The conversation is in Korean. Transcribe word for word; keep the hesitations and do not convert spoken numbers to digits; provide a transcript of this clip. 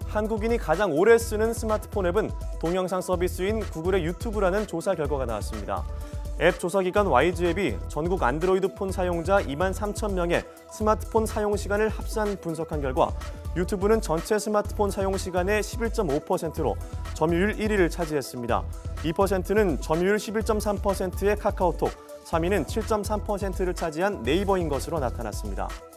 한국인이 가장 오래 쓰는 스마트폰 앱은 동영상 서비스인 구글의 유튜브라는 조사 결과가 나왔습니다. 앱 조사기관 와이지앱이 전국 안드로이드 폰 사용자 이만 삼천 명의 스마트폰 사용 시간을 합산 분석한 결과 유튜브는 전체 스마트폰 사용 시간의 십일 점 오 퍼센트로 점유율 일 위를 차지했습니다. 이 퍼센트는 점유율 십일 점 삼 퍼센트의 카카오톡, 삼 위는 칠 점 삼 퍼센트를 차지한 네이버인 것으로 나타났습니다.